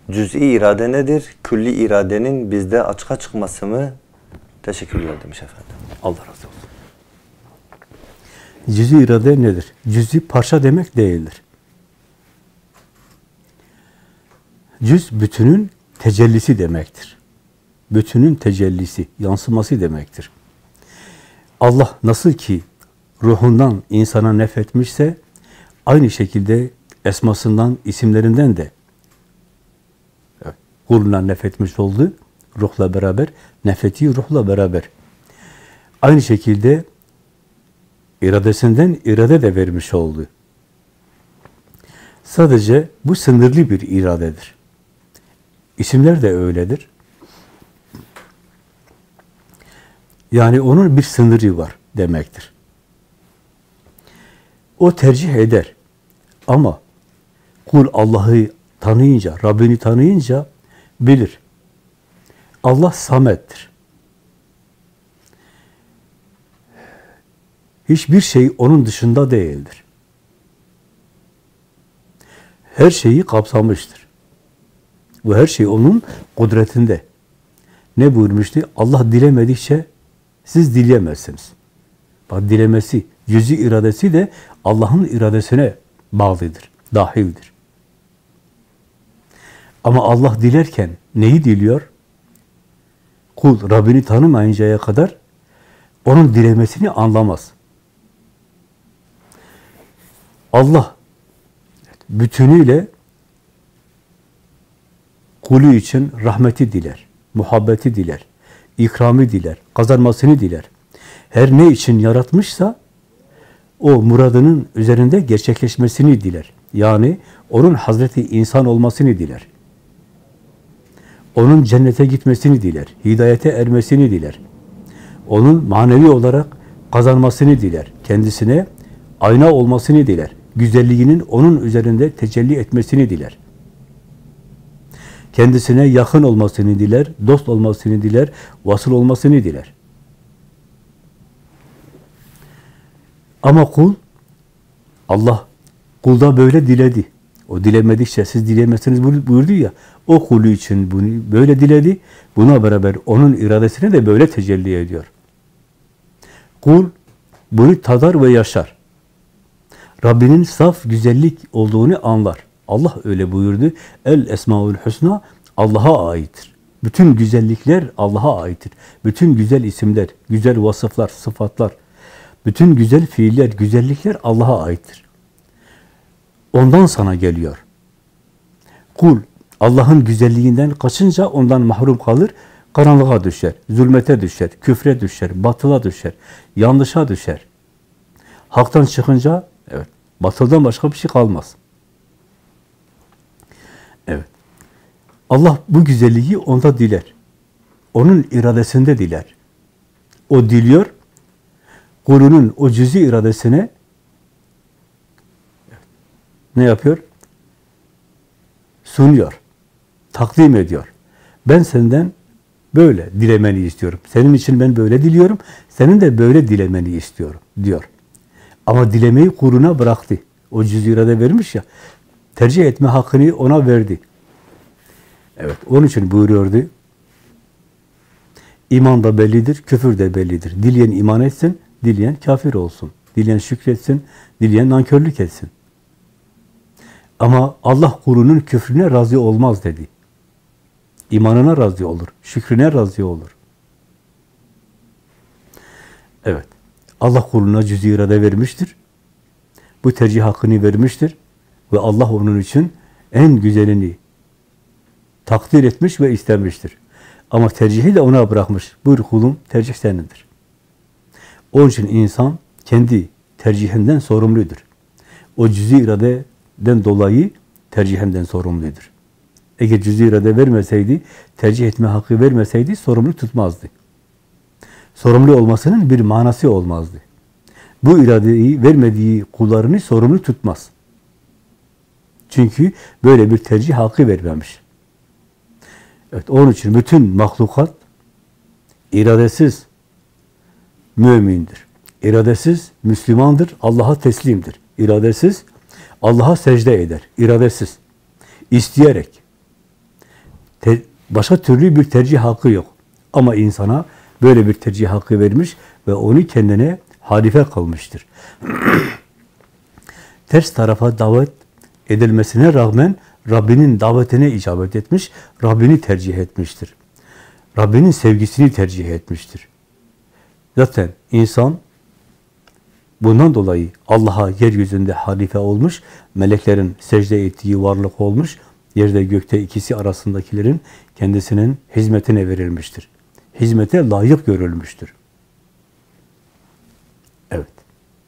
Cüz'i irade nedir? Külli iradenin bizde açığa çıkması mı? Teşekkürler demiş efendim. Allah razı olsun. Cüz'i irade nedir? Cüz'i parça demek değildir. Cüz bütünün tecellisi demektir. Bütünün tecellisi, yansıması demektir. Allah nasıl ki ruhundan insana nefretmişse, aynı şekilde esmasından, isimlerinden de kuluna nefretmiş oldu. Ruhla beraber, nefreti ruhla beraber. Aynı şekilde iradesinden irade de vermiş oldu. Sadece bu sınırlı bir iradedir. İsimler de öyledir. Yani onun bir sınırı var demektir. O tercih eder. Ama kul Allah'ı tanıyınca, Rabbini tanıyınca bilir. Allah Samet'tir. Hiçbir şey onun dışında değildir. Her şeyi kapsamıştır. Bu her şey onun kudretinde. Ne buyurmuştu? Allah dilemedikçe siz dileyemezsiniz. Bak, dilemesi, cüz'i iradesi de Allah'ın iradesine bağlıdır, dahildir. Ama Allah dilerken neyi diliyor? Kul Rabbini tanımayıncaya kadar onun dilemesini anlamaz. Allah bütünüyle kulü için rahmeti diler, muhabbeti diler, ikramı diler, kazanmasını diler. Her ne için yaratmışsa o muradının üzerinde gerçekleşmesini diler. Yani onun Hazreti insan olmasını diler. Onun cennete gitmesini diler, hidayete ermesini diler. Onun manevi olarak kazanmasını diler. Kendisine ayna olmasını diler. Güzelliğinin onun üzerinde tecelli etmesini diler. Kendisine yakın olmasını diler, dost olmasını diler, vasıl olmasını diler. Ama kul, Allah kulda böyle diledi. O dilemedikçe siz dileyemezsiniz buyurdu ya, o kulü için bunu böyle diledi, buna beraber onun iradesine de böyle tecelli ediyor. Kul bunu tadar ve yaşar. Rabbinin saf güzellik olduğunu anlar. Allah öyle buyurdu. El Esmaül Hüsna Allah'a aittir. Bütün güzellikler Allah'a aittir. Bütün güzel isimler, güzel vasıflar, sıfatlar, bütün güzel fiiller, güzellikler Allah'a aittir. Ondan sana geliyor. Kul Allah'ın güzelliğinden kaçınca ondan mahrum kalır, karanlığa düşer, zulmete düşer, küfre düşer, batıla düşer, yanlışa düşer. Haktan çıkınca evet, batıldan başka bir şey kalmaz. Evet. Allah bu güzelliği onda diler. Onun iradesinde diler. O diliyor, kulunun o cüz'i iradesine ne yapıyor? Sunuyor, takdim ediyor. Ben senden böyle dilemeni istiyorum. Senin için ben böyle diliyorum, senin de böyle dilemeni istiyorum diyor. Ama dilemeyi kuluna bıraktı. O cüz-i irade vermiş ya, tercih etme hakkını ona verdi. Evet, onun için buyuruyordu. İman da bellidir, küfür de bellidir. Dileyen iman etsin, dileyen kafir olsun. Dileyen şükretsin, dileyen nankörlük etsin. Ama Allah kulunun küfrüne razı olmaz dedi. İmanına razı olur, şükrüne razı olur. Evet, Allah kuluna cüz-i irade vermiştir. Bu tercih hakkını vermiştir. Ve Allah onun için en güzelini takdir etmiş ve istemiştir. Ama tercihi de ona bırakmış. Buyur kulum, tercih senindir. Onun için insan kendi tercihinden sorumludur. O cüz-i iradeden dolayı tercihinden sorumludur. Eğer cüz-i irade vermeseydi, tercih etme hakkı vermeseydi sorumlu tutmazdı. Sorumlu olmasının bir manası olmazdı. Bu iradeyi vermediği kullarını sorumlu tutmaz. Çünkü böyle bir tercih hakkı vermemiş. Evet, onun için bütün mahlukat iradesiz mümindir. İradesiz Müslümandır, Allah'a teslimdir. İradesiz Allah'a secde eder, iradesiz. İsteyerek, Başka türlü bir tercih hakkı yok. Ama insana böyle bir tercih hakkı vermiş ve onu kendine halife kılmıştır. Ters tarafa davet edilmesine rağmen Rabbinin davetine icabet etmiş, Rabbini tercih etmiştir. Rabbinin sevgisini tercih etmiştir. Zaten insan bundan dolayı Allah'a yeryüzünde halife olmuş, meleklerin secde ettiği varlık olmuş, yerde gökte ikisi arasındakilerin kendisinin hizmetine verilmiştir. Hizmete layık görülmüştür.